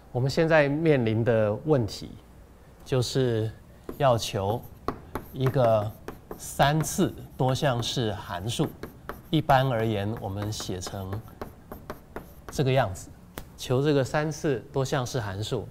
我们现在面临的问题就是要求一个3次多项式函数。一般而言，我们写成这个样子，求这个3次多项式函数。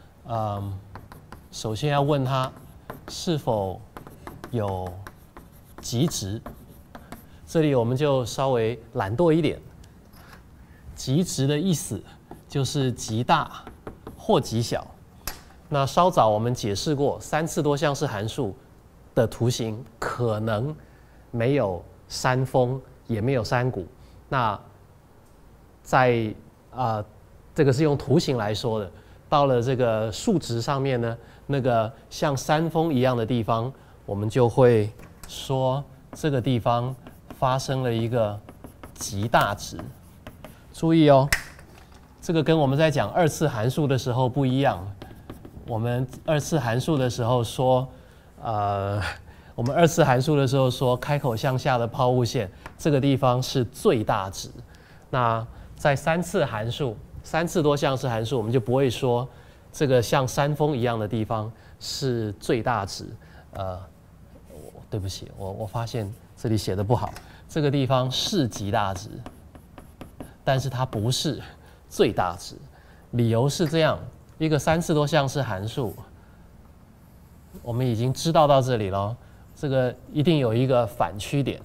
首先要问它是否有极值。这里我们就稍微懒惰一点。极值的意思就是极大或极小。那稍早我们解释过，3次多项式函数的图形可能没有山峰，也没有山谷。那在这个是用图形来说的。到了这个数值上面呢，那个像山峰一样的地方，我们就会说这个地方发生了一个极大值。注意哦，这个跟我们在讲2次函数的时候不一样。我们2次函数的时候说，我们2次函数的时候说开口向下的抛物线，这个地方是最大值。那在3次函数、3次多项式函数，我们就不会说这个像山峰一样的地方是最大值。对不起，我发现这里写的不好，这个地方是极大值，但是它不是最大值。理由是这样，一个3次多项式函数，我们已经知道到这里了，这个一定有一个反曲点，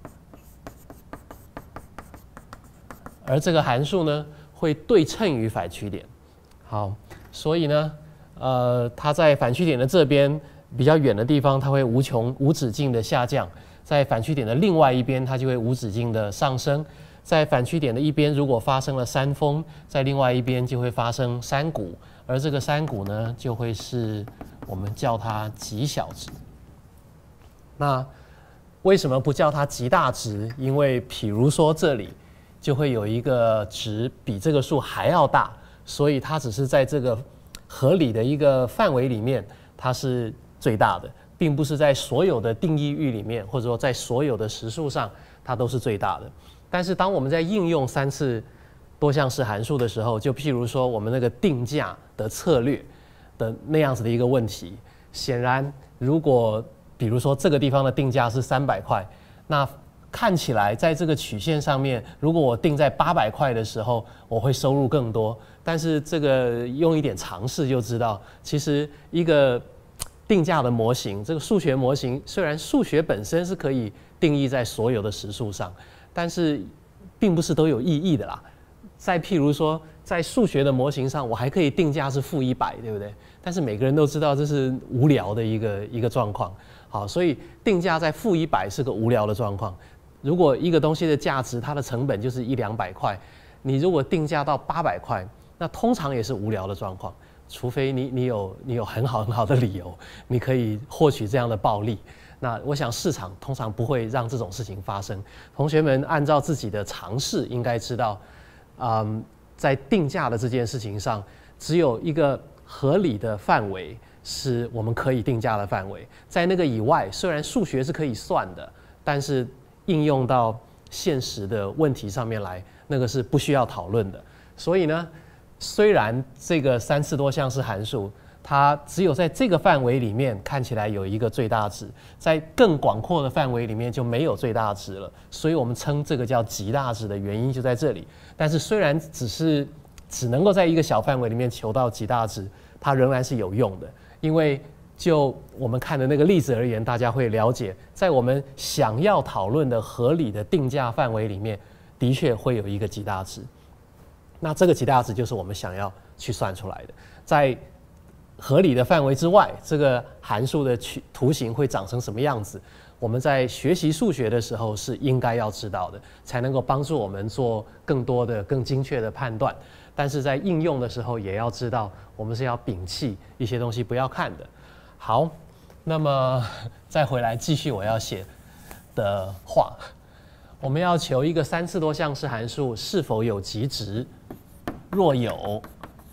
而这个函数呢会对称于反曲点。好，所以呢，它在反曲点的这边比较远的地方，它会无止境的下降；在反曲点的另外一边，它就会无止境的上升。在反曲点的一边，如果发生了山峰，在另外一边就会发生山谷，而这个山谷呢，就会是我们叫它极小值。那为什么不叫它极大值？因为譬如说这里就会有一个值比这个数还要大，所以它只是在这个合理的一个范围里面，它是最大的，并不是在所有的定义域里面，或者说在所有的实数上，它都是最大的。但是当我们在应用3次多项式函数的时候，就譬如说我们那个定价的策略的那样子的一个问题，显然如果比如说这个地方的定价是300块，那看起来在这个曲线上面，如果我定在800块的时候，我会收入更多。但是这个用一点常识就知道，其实一个定价的模型，这个数学模型，虽然数学本身是可以定义在所有的实数上，但是并不是都有意义的啦。再譬如说，在数学的模型上，我还可以定价是-100，对不对？但是每个人都知道这是无聊的一个状况。好，所以定价在-100是个无聊的状况。如果一个东西的价值，它的成本就是100-200块，你如果定价到800块，那通常也是无聊的状况。除非你有很好的理由，你可以获取这样的暴利。那我想市场通常不会让这种事情发生。同学们按照自己的常识应该知道，在定价的这件事情上，只有一个合理的范围是我们可以定价的范围。在那个以外，虽然数学是可以算的，但是应用到现实的问题上面来，那个是不需要讨论的。所以呢，虽然这个3次多项式函数，它只有在这个范围里面看起来有一个最大值，在更广阔的范围里面就没有最大值了，所以我们称这个叫极大值的原因就在这里。但是虽然只能够在一个小范围里面求到极大值，它仍然是有用的，因为就我们看的那个例子而言，大家会了解，在我们想要讨论的合理的定价范围里面，的确会有一个极大值。那这个极大值就是我们想要去算出来的。在合理的范围之外，这个函数的图形会长成什么样子，我们在学习数学的时候是应该要知道的，才能够帮助我们做更多的、更精确的判断。但是在应用的时候，也要知道我们是要摒弃一些东西不要看的。好，那么再回来继续我要写的话，我们要求一个3次多项式函数是否有极值，若有，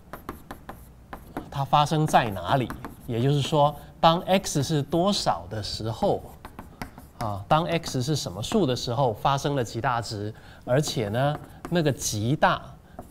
它发生在哪里？也就是说，当 x 是多少的时候，当 x 是什么数的时候发生了极大值，而且呢，那个极大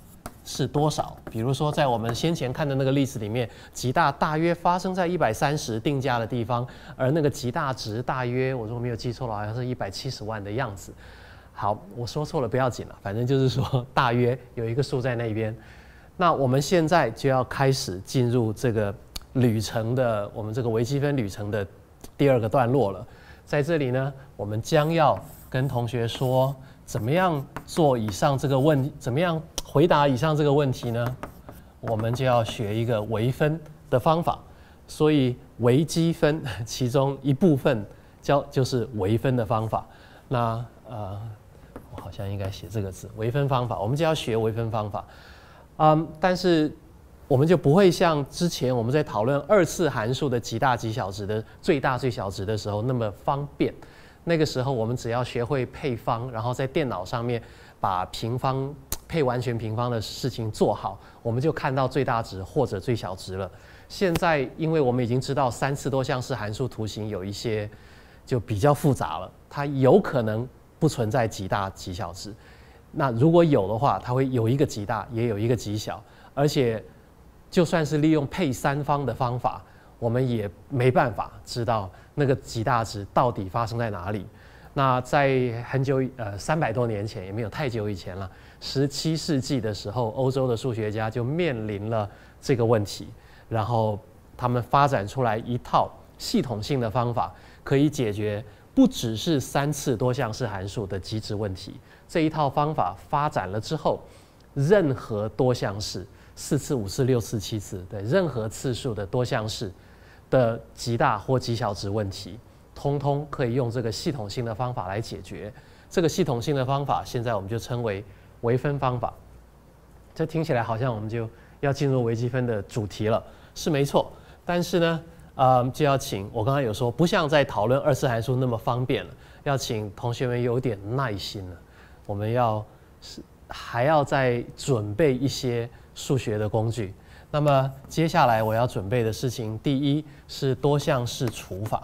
是多少？比如说，在我们先前看的那个例子里面，极大大约发生在130定价的地方，而那个极大值大约，我如果没有记错了，好像是170万的样子。好，我说错了不要紧了，反正就是说大约有一个数在那边。那我们现在就要开始进入这个旅程的我们这个微积分旅程的第2个段落了。在这里呢，我们将要跟同学说，怎么样做以上这个问题，怎么样回答以上这个问题呢？我们就要学一个微分的方法。所以微积分其中一部分就是微分的方法。那我好像应该写这个字，微分方法，我们就要学微分方法。但是我们就不会像之前我们在讨论2次函数的极大极小值的最大最小值的时候那么方便。那个时候我们只要学会配方，然后在电脑上面把平方配完全平方的事情做好，我们就看到最大值或者最小值了。现在因为我们已经知道3次多项式函数图形有一些就比较复杂了，它有可能不存在极大极小值。那如果有的话，它会有一个极大，也有一个极小，而且就算是利用配三方的方法，我们也没办法知道那个极大值到底发生在哪里。那在很久300多年前，也没有太久以前了，17世纪的时候，欧洲的数学家就面临了这个问题，然后他们发展出来一套系统性的方法，可以解决不只是3次多项式函数的极值问题。这一套方法发展了之后，任何多项式4次、5次、6次、7次，对，任何次数的多项式的极大或极小值问题，通通可以用这个系统性的方法来解决。这个系统性的方法，现在我们就称为微分方法。这听起来好像我们就要进入微积分的主题了，是没错。但是呢，就要请我刚才有说，不像在讨论2次函数那么方便了，要请同学们有点耐心了。我们还要再准备一些数学的工具。那么接下来我要准备的事情，第一是多项式除法。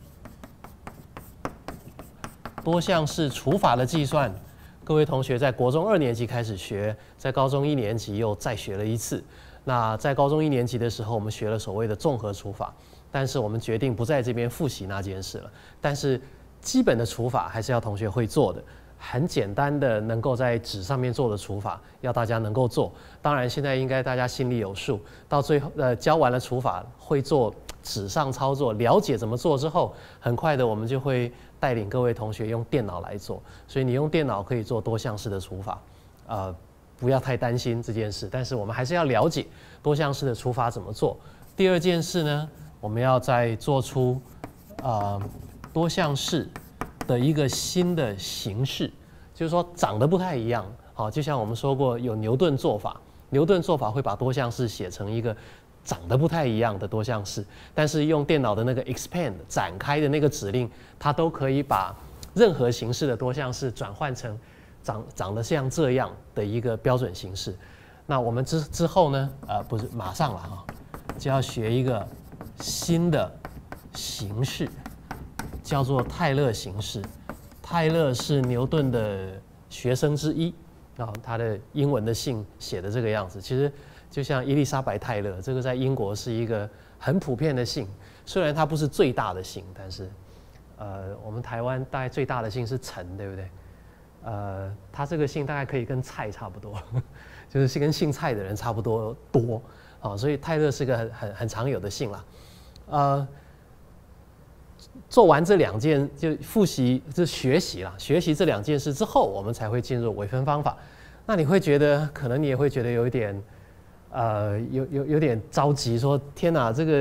多项式除法的计算，各位同学在国中2年级开始学，在高中1年级又再学了一次。那在高中1年级的时候，我们学了所谓的综合除法，但是我们决定不在这边复习那件事了。但是基本的除法还是要同学会做的。很简单的能够在纸上面做的除法，要大家能够做。当然，现在应该大家心里有数。到最后，教完了除法，会做纸上操作，了解怎么做之后，很快的我们就会带领各位同学用电脑来做。所以你用电脑可以做多项式的除法，不要太担心这件事。但是我们还是要了解多项式的除法怎么做。第二件事呢，我们要再做出多项式的一个新的形式，就是说长得不太一样。好，就像我们说过有牛顿做法，牛顿做法会把多项式写成一个长得不太一样的多项式，但是用电脑的那个 expand 展开的那个指令，它都可以把任何形式的多项式转换成长得像这样的一个标准形式。那我们之后呢，不是马上了哈，就要学一个新的形式。叫做泰勒形式。泰勒是牛顿的学生之一，然后他的英文的姓写的这个样子，其实就像伊丽莎白泰勒，这个在英国是一个很普遍的姓。虽然它不是最大的姓，但是我们台湾大概最大的姓是陈，对不对？他这个姓大概可以跟蔡差不多，就是跟姓蔡的人差不多多啊，所以泰勒是个很常有的姓啦。做完这2件就复习，就学习啦。学习这2件事之后，我们才会进入微分方法。那你会觉得，可能你也会觉得有一点，有点着急，说天哪，这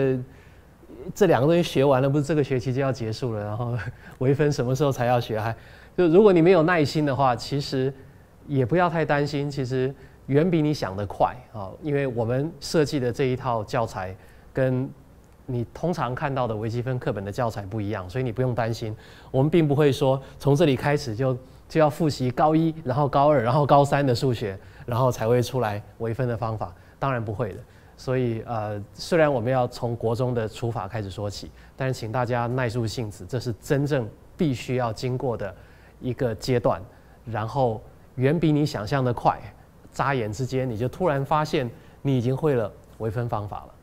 2个东西学完了，不是这个学期就要结束了，然后微分什么时候才要学？就如果你没有耐心的话，其实也不要太担心，其实远比你想的快啊。因为我们设计的这一套教材跟你通常看到的微积分课本的教材不一样，所以你不用担心。我们并不会说从这里开始就要复习高1，然后高2，然后高3的数学，然后才会出来微分的方法。当然不会的。所以虽然我们要从国中的除法开始说起，但是请大家耐住性子，这是真正必须要经过的一个阶段，然后远比你想象的快。 眨眼之间，你就突然发现你已经会了微分方法了。